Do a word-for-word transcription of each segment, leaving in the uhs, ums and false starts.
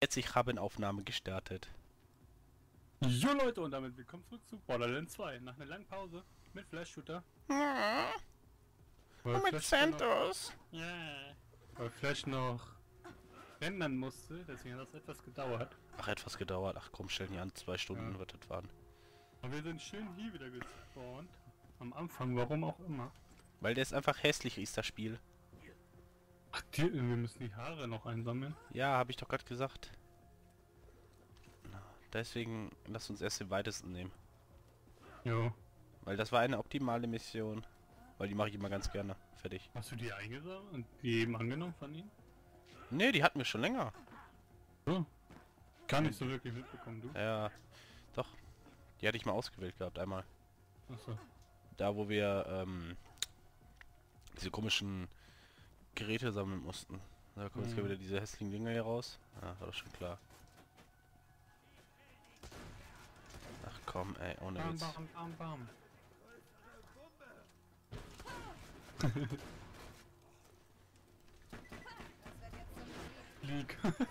Jetzt ich habe eine Aufnahme gestartet. Jo Leute, und damit willkommen zurück zu Borderlands zwei. Nach einer langen Pause mit Flash-Shooter. Ja, Weil mit Flash dann noch, Santos. ja, weil Flash noch rendern musste, deswegen hat das etwas gedauert. Ach, etwas gedauert. Ach komm, stell die an. Zwei Stunden Ja. wird das waren. Aber wir sind schön hier wieder gespawnt. Am Anfang, warum auch immer. Weil der ist einfach hässlich, ist das Spiel. Ach, die, wir müssen die Haare noch einsammeln. Ja, habe ich doch gerade gesagt. Na, deswegen lass uns erst den weitesten nehmen. Jo. Weil das war eine optimale Mission. Weil die mache ich immer ganz gerne. Fertig. Hast du die eingesammelt und die eben angenommen von ihnen? Ne, die hatten wir schon länger. So. Gar nicht so wirklich mitbekommen, du? Ja, doch. Die hatte ich mal ausgewählt gehabt, einmal. Achso. Da, wo wir ähm, diese komischen Geräte sammeln mussten. Da kommen jetzt Mhm. wieder diese hässlichen Dinger hier raus. Ja, war doch schon klar. Ach komm, ey, ohne Bam, Witz. bam, bam, bam. Leak. Was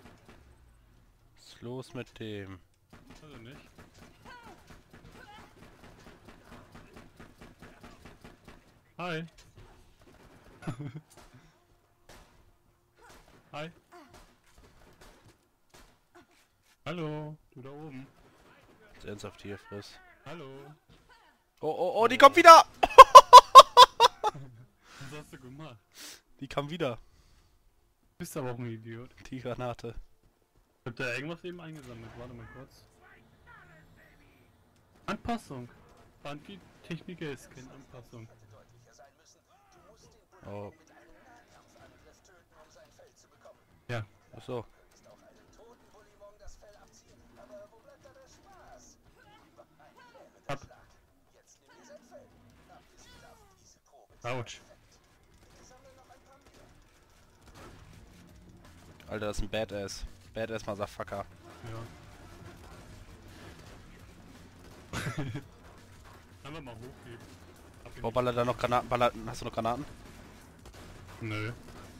ist los mit dem? Also nicht. Hi. Hi. Hallo, du da oben. Jetzt ernsthaft hier, friss. Hallo. Oh, oh, oh, die kommt wieder! Was hast du gemacht? Die kam wieder. Bist aber auch ein Idiot. Die Granate. Ich hab da irgendwas eben eingesammelt. Warte mal kurz. Anpassung. Anti-Techniker-Skin Anpassung. Oh, Ja. ach so. Ab. Autsch. Alter, das ist ein Badass. Badass Motherfucker. Ja. Einfach mal hochheben. Hab ihn Oh, baller da noch Granaten? Baller, hast du noch Granaten? nicht- Nö.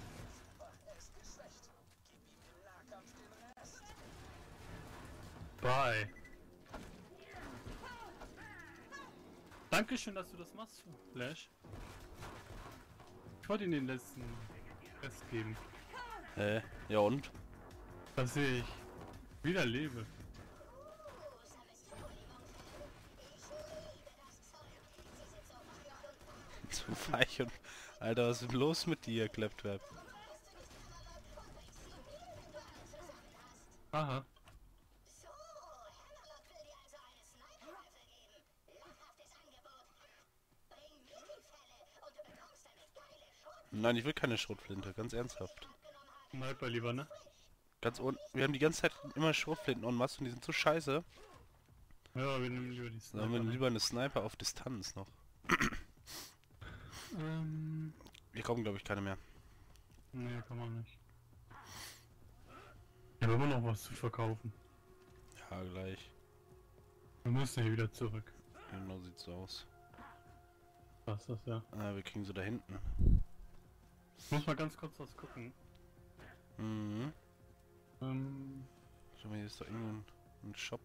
Bye. Dankeschön, dass du das machst, Flash. Ich wollte ihm den letzten Rest geben, Äh, ja und? dass ich wieder lebe. Zu weich und... Alter, was ist denn los mit dir, Claptrap? Aha. Nein, ich will keine Schrotflinte, ganz ernsthaft. Sniper lieber, ne? Ganz un... Wir haben die ganze Zeit immer Schrotflinten und was und die sind so scheiße. Ja, wir nehmen lieber die Da haben wir Sniper. lieber eine Sniper auf Distanz noch. Ähm, Wir kommen, glaube ich, keine mehr. nee, kann man nicht. Ich habe immer noch was zu verkaufen. Ja, gleich. Wir müssen hier wieder zurück. Genau sieht's so aus. Was ist das, ja? Ah, wir kriegen sie da hinten. Ich muss mal ganz kurz was gucken. Mhm. Ähm, Schau mal, hier ist doch irgendwo ein Shop.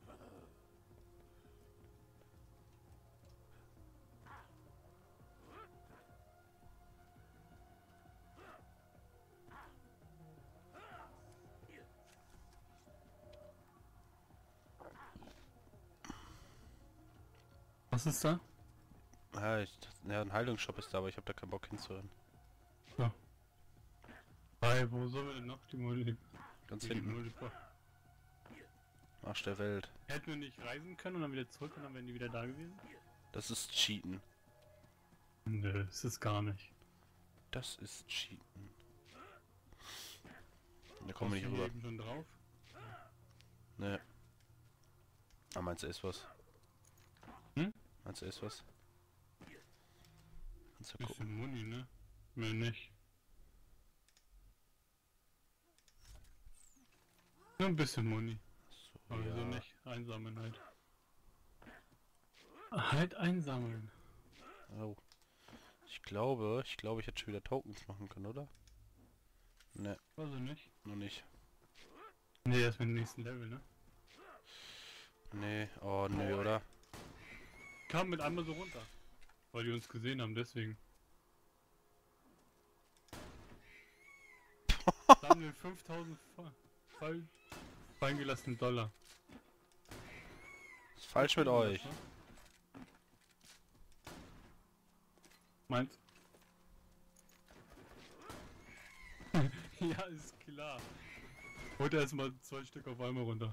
was ist da? Ja, ich, ja, ein Heilungsshop ist da, aber ich habe da keinen Bock hinzurennen. Hi, wo sollen wir denn noch die Muli? Ganz die hinten. Multiple- Arsch der Welt. Hätten wir nicht reisen können und dann wieder zurück und dann wären die wieder da gewesen? Das ist Cheaten. Nö, ist es gar nicht. Das ist Cheaten. Da kommen wir Warst nicht du hier rüber. eben schon drauf? Ne. Ah, meinst du ist was? Hm? Meinst du ist was? Kannst du gucken. Bisschen Muni, ne? Mehr nicht. Nur ein bisschen Muni. So, Aber ja. so nicht einsammeln halt. Halt einsammeln. Oh. Ich glaube, ich glaube, ich hätte schon wieder Tokens machen können, oder? Ne, Weiß ich nicht. noch nicht. Nee, erst mit dem nächsten Level, ne? Nee, oh nö, oder? Kam mit einmal so runter. Weil die uns gesehen haben, deswegen. Da haben wir fünftausend voll fallen gelassene Dollar. Ist falsch mit euch. Das, ne? Meins? Ja, ist klar. Holt erstmal zwei Stück auf einmal runter.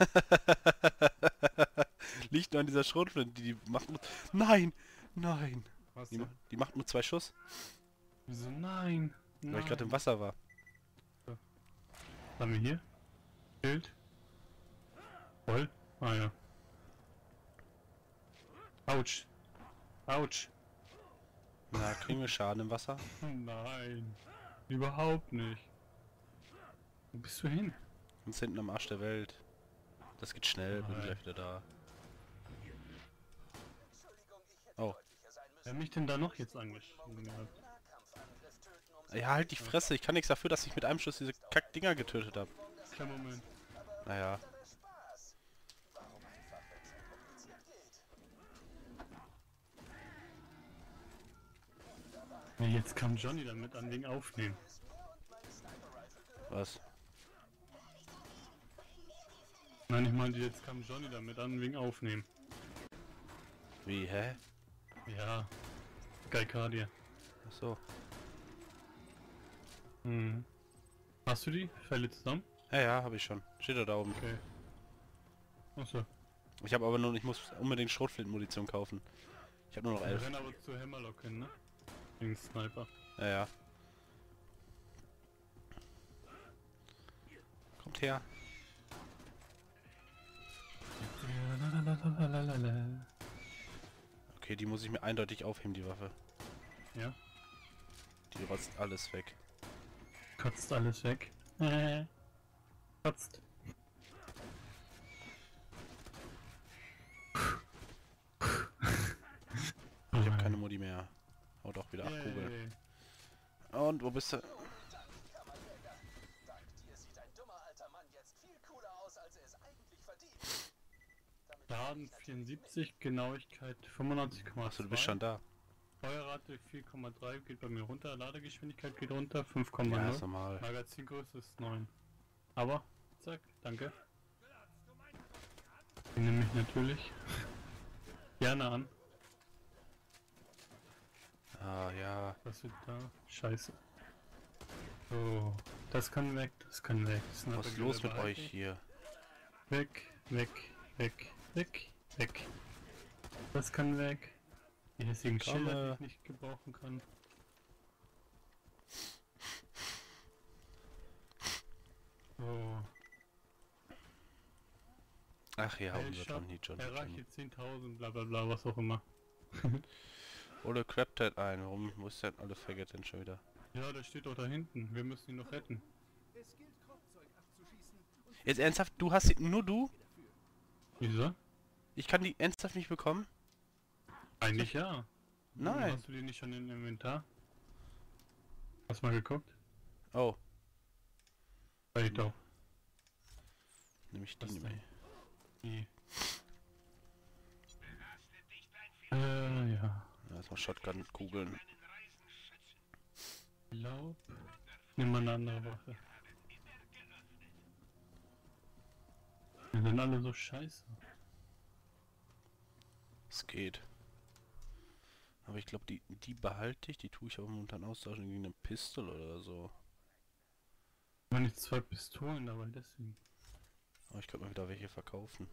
Liegt nur an dieser Schrotflinte, die macht nur... Nein! Nein! Was Die, denn? ma die macht nur zwei Schuss, Wieso nein? weil ich gerade im Wasser war. Was haben wir hier? Schild. Voll? Ah ja. Autsch. Autsch. Na, kriegen wir Schaden im Wasser? Nein. Überhaupt nicht. Wo bist du hin? Ganz hinten am Arsch der Welt. Das geht schnell, bin Nein. gleich wieder da. Oh. Wer hat mich denn da noch jetzt angeschrieben? Ja, halt die Fresse, ich kann nichts dafür, dass ich mit einem Schuss diese Kack-Dinger getötet habe. Kleinen Moment. Naja. Nee, jetzt kam Johnny damit an wegen Aufnehmen. Was? Nein, ich meinte, jetzt kam Johnny damit an wegen Aufnehmen. Wie, hä? Ja. Geikadia. Achso. Hm. Hast du die Fälle zusammen? Ja, ja, habe ich schon. Steht er da oben. Okay. Achso. Ich habe aber nur, ich muss unbedingt Schrotflintenmunition kaufen. Ich habe nur noch Wir elf. rennen aber zu Hammerlock hin, ne? Wegen Sniper. Ja, ja. Kommt her. Okay, die muss ich mir eindeutig aufheben, die Waffe. Ja. Die rotzt alles weg. Kotzt alles weg. Äh. Kotzt. Ich habe keine Modi mehr. Oh doch, wieder acht Kugeln. Yay. Und wo bist du? Schaden vierundsiebzig, Genauigkeit fünfundneunzig Komma zwei. Achso, du bist schon da. Feuerrate vier Komma drei geht bei mir runter, Ladegeschwindigkeit geht runter, fünf Ja, Komma null. ist normal. Magazingröße ist neun. Aber, zack, danke. Den nehme ich natürlich gerne an. Ah, ja. Was wird da? Scheiße. So, das kann weg, das kann weg. Sniper Was ist los mit Gewehr euch behalten. hier? Weg, weg, weg, weg, weg. Das kann weg. Die hässigen Komme. Schilder, die ich nicht gebrauchen kann. So, Ach ja, unser Hellshot, Johnny, Johnny, erreiche Johnny. zehntausend, bla bla bla, was auch immer. Ole Craptat ein. Warum muss denn alle Faggot denn schon wieder? Ja, der steht doch da hinten. Wir müssen ihn noch retten. Jetzt ernsthaft, du hast sie, nur du? Wieso? Ich kann die ernsthaft nicht bekommen? Eigentlich ja. Nein. Hast du die nicht schon im Inventar? Hast mal geguckt? Oh, Weil ich doch. nehme ich die Was nicht denn? mehr. Nee. Äh, ja. Ja, erstmal Shotgun-Kugeln. Glaub. Nimm mal eine andere Waffe. Die sind alle so scheiße. Es geht. Aber ich glaube, die, die behalte ich. Die tue ich aber momentan austauschen gegen eine Pistole oder so. Wenn ich zwei Pistolen dabei, deswegen. Aber ich könnte mal wieder welche verkaufen.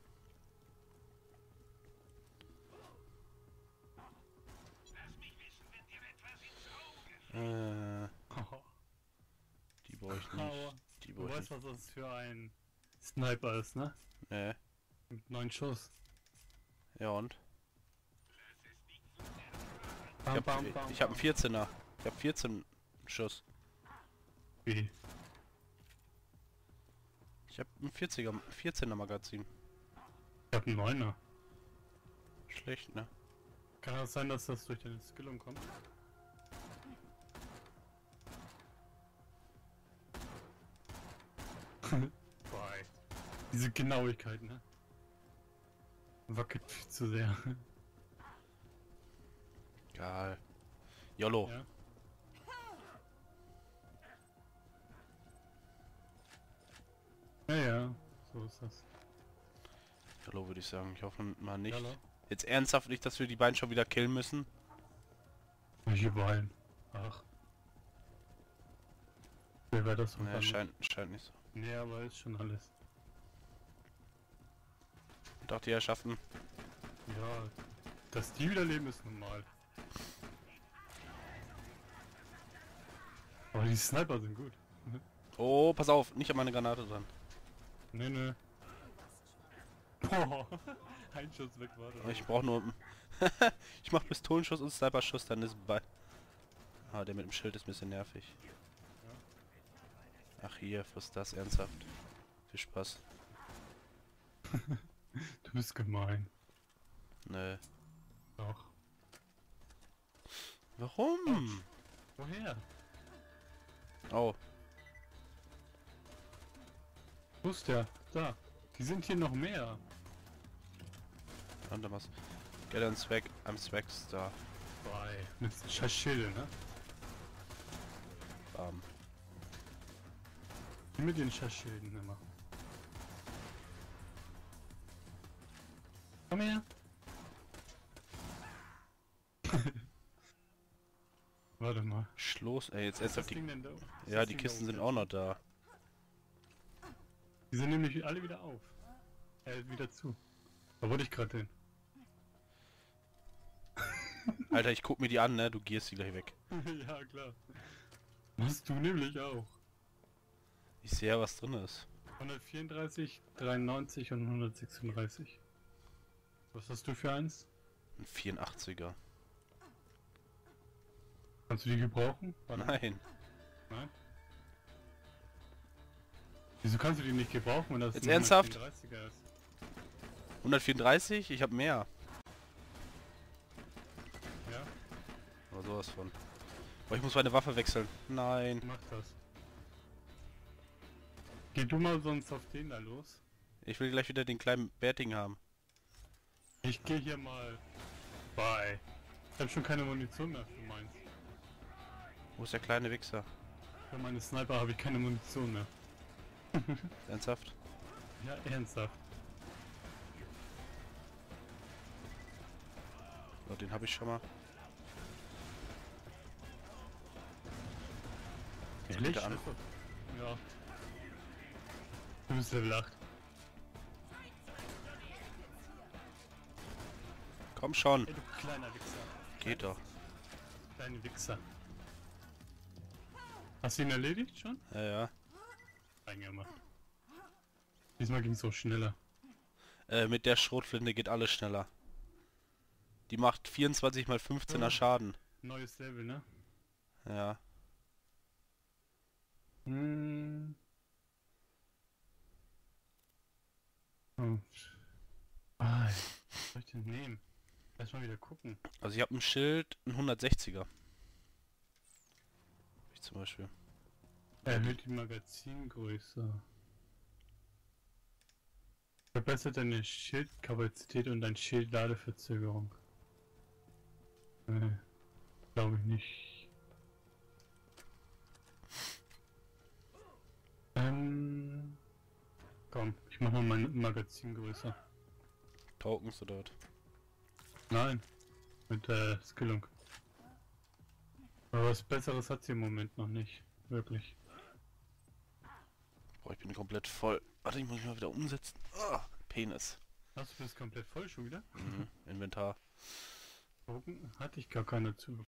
Äh, die brauche ich Aber nicht. Die du brauche ich weißt, nicht. was das für ein Sniper ist, ne? Nee. Mit neun Schuss. Ja und? Ich Bam, hab, bam, bam, ich hab einen bam. vierzehner. Ich hab vierzehn Schuss. Wie? Ich hab ein vierziger, vierzehner Magazin. Ich hab einen Neuner. Schlecht, ne? Kann das sein, dass das durch deine Skillung kommt? Bye. Diese Genauigkeit, ne? Wackelt viel zu sehr. Egal. YOLO. Ja. Ja, ja, so ist das. YOLO würde ich sagen. Ich hoffe mal nicht. Hallo? Jetzt ernsthaft nicht, dass wir die beiden schon wieder killen müssen. Welche beiden? Ach. Wer wäre das so? Naja, scheint, scheint nicht so. Nee, aber ist schon alles. Ich dachte, ja, schaffen. Ja, dass die wieder leben ist normal. Aber die Sniper sind gut. Oh, pass auf, nicht an meine Granate dran. Nee, nee. Boah, ein Schuss weg war das. Ich brauche nur... ich mach Pistolenschuss und Sniper-Schuss, dann ist bei... Ah, der mit dem Schild ist ein bisschen nervig. Ach hier, was ist das? Ernsthaft. Viel Spaß. Du bist gemein. Nee. Doch. Warum? Woher? Oh. Wo ist der? Da. Die sind hier noch mehr. Und was? Get on Swag, I'm Swag Star. Bei. Mit scheiß Schilde, ne? Bam. Mit den Scheißschilden immer. Komm her. Warte mal. Schloss, ey, jetzt Was ist ernsthaft das die... Ding denn da? Was ist Ja, das die Ding Kisten da sind oben? auch noch da. Die sind nämlich alle wieder auf. Äh, wieder zu. Da wollte ich gerade hin. Alter, ich guck mir die an, ne? Du gehst die gleich weg. Ja, klar. Machst du nämlich auch. Ich sehe ja, was drin ist. hundertvierunddreißig, dreiundneunzig und hundertsechsunddreißig. Was hast du für eins? Ein vierundachtziger. Kannst du die gebrauchen? Warte. Nein. Nein? Wieso kannst du die nicht gebrauchen, wenn das Jetzt ein ernsthaft? hundertvierunddreißiger ist? hundertvierunddreißig? Ich hab mehr. Ja, Aber sowas von. Aber ich muss meine Waffe wechseln. Nein. mach das. Geh du mal sonst auf den da los. Ich will gleich wieder den kleinen Bärtigen haben. Ich gehe hier mal bei. Ich habe schon keine Munition mehr für meins. Wo ist der kleine Wichser? Für meine Sniper habe ich keine Munition mehr. Ernsthaft? Ja, ernsthaft. So, den habe ich schon mal. Jetzt kommt Ehrlich? der an. Ja. Du bist Level acht. Komm schon. Ey, du kleiner Wichser. Geht doch. Kleine Wichser. Hast du ihn erledigt schon? Ja, ja. Reingemacht. Diesmal ging es so schneller. Äh, mit der Schrotflinte geht alles schneller. Die macht vierundzwanzig mal fünfzehner Oh. Schaden. Neues Level, ne? Ja. Hm. Oh. Ah, was soll ich denn nehmen? Lass mal wieder gucken. Also ich habe ein Schild, ein hundertsechziger. Ich zum Beispiel. Erhöht die Magazingröße. Verbessert deine Schildkapazität und dein Schildladeverzögerung. Nee, glaube ich nicht. Ähm. Komm, ich mach mal mein Magazin größer. Tokens oder was? Nein, mit der Skillung. Aber was Besseres hat sie im Moment noch nicht. Wirklich. Boah, ich bin komplett voll. Warte, ich muss mich mal wieder umsetzen. Ah, Penis. Hast du das komplett voll schon wieder? Mhm. Inventar. Gucken, hatte ich gar keine zu.